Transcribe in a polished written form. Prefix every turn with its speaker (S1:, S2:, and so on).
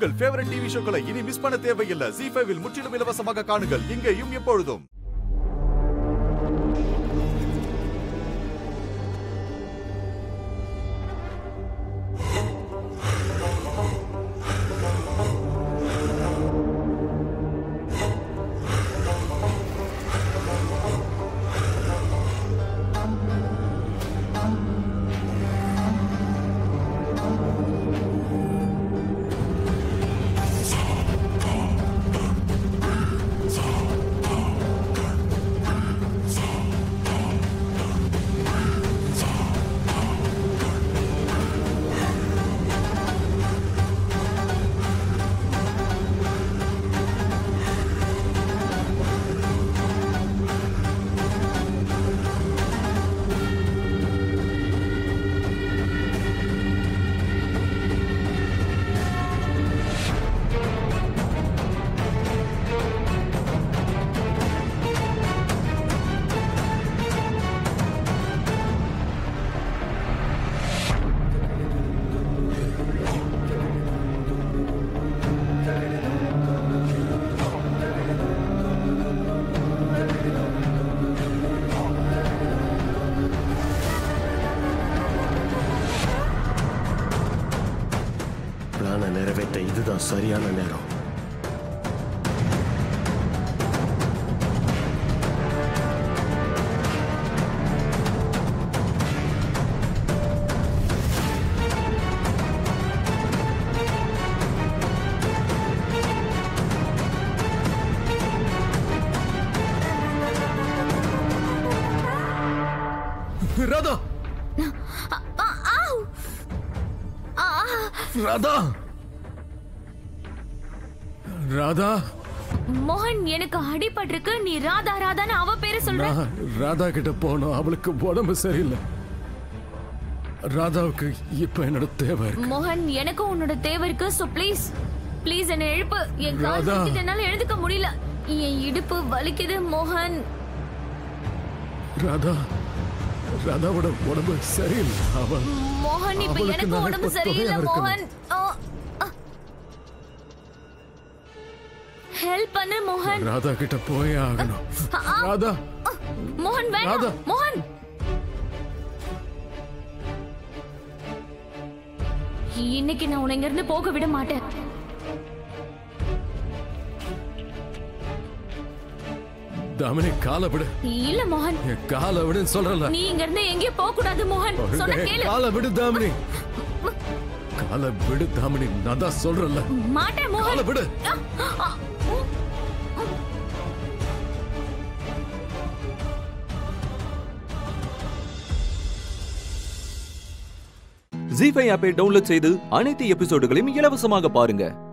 S1: உங்கள் favourite TV ஷோக்களை இனி miss பண்ண தேவையில்லை. ZEE5 இல் முற்றிலும் இலவசமாக காணுங்கள். இங்கேயும் எப்பொழுதும்.
S2: இதுதான் சரியான நேரம். ராதா, ராதா, ராதா.
S3: மோகன், எனக்கு அடிபட்டிருக்கு. நீ ராதா ராதான்னு அவ பேரை சொல்ற.
S2: ராதா கிட்ட போனோம். அவளுக்கு உடம்பு சரியில்லை. ராதாவுக்கு இப்ப என்னோட தேவை இருக்கு.
S3: மோகன், எனக்கு உன்னோட தேவை இருக்கு. சோ ப்ளீஸ் ப்ளீஸ் என்ன எழுப்பு. என் கால் என்னால எழுந்துக்க முடியல. என் இடுப்பு வலிக்குது மோகன்.
S2: ராதா, ராதாவோட உடம்பு சரியில்லை.
S3: மோகன், இப்ப எனக்கு உடம்பு சரியில்லை மோகன். ஹெல்ப் பண்ணு மோகன்.
S2: ராதா கிட்ட போயே ஆகணும். ராதா,
S3: மோகன் வேண்டாம். மோகன், இன்னைக்கு நான் உன்னை இங்க இருந்து போக விட மாட்டேன்.
S2: தாமினி, காலை விடு.
S3: இல்ல மோகன்,
S2: காலை விடுன்னு சொல்றல.
S3: நீ இங்க இருந்து எங்கேயும் போக கூடாது மோகன். சொன்னா கேளு.
S2: காலை விடு தாமினி. காலை விடு தாமினி. நான் தான் சொல்றல.
S3: மாட்டேன் மோகன்.
S2: காலை விடு.
S4: ZEE5 ஆப்பை டவுன்லோட் செய்து அனைத்து எபிசோடுகளையும் இலவசமாக பாருங்க.